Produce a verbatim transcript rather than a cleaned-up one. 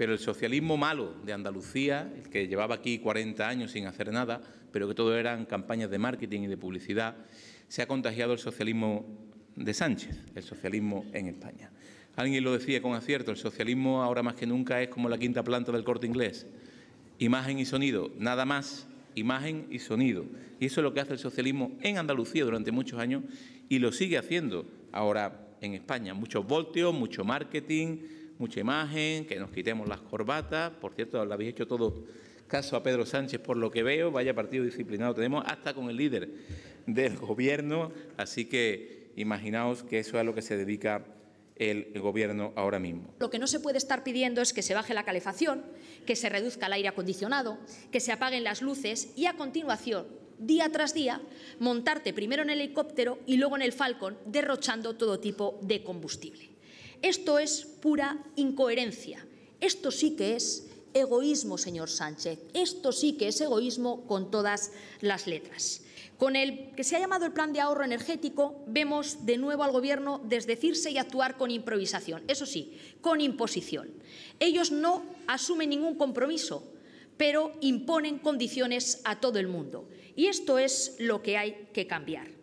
Pero el socialismo malo de Andalucía, el que llevaba aquí cuarenta años sin hacer nada, pero que todo eran campañas de marketing y de publicidad, se ha contagiado el socialismo de Sánchez, el socialismo en España. Alguien lo decía con acierto, el socialismo ahora más que nunca es como la quinta planta del Corte Inglés. Imagen y sonido, nada más, imagen y sonido. Y eso es lo que hace el socialismo en Andalucía durante muchos años y lo sigue haciendo ahora en España. Muchos voltios, mucho marketing, mucha imagen, que nos quitemos las corbatas. Por cierto, le habéis hecho todo caso a Pedro Sánchez por lo que veo, vaya partido disciplinado tenemos, hasta con el líder del Gobierno. Así que imaginaos que eso es a lo que se dedica el Gobierno ahora mismo. Lo que no se puede estar pidiendo es que se baje la calefacción, que se reduzca el aire acondicionado, que se apaguen las luces y, a continuación, día tras día, montarte primero en el helicóptero y luego en el Falcon, derrochando todo tipo de combustible. Esto es pura incoherencia. Esto sí que es egoísmo, señor Sánchez. Esto sí que es egoísmo con todas las letras. Con el que se ha llamado el Plan de Ahorro Energético, vemos de nuevo al Gobierno desdecirse y actuar con improvisación. Eso sí, con imposición. Ellos no asumen ningún compromiso, pero imponen condiciones a todo el mundo. Y esto es lo que hay que cambiar.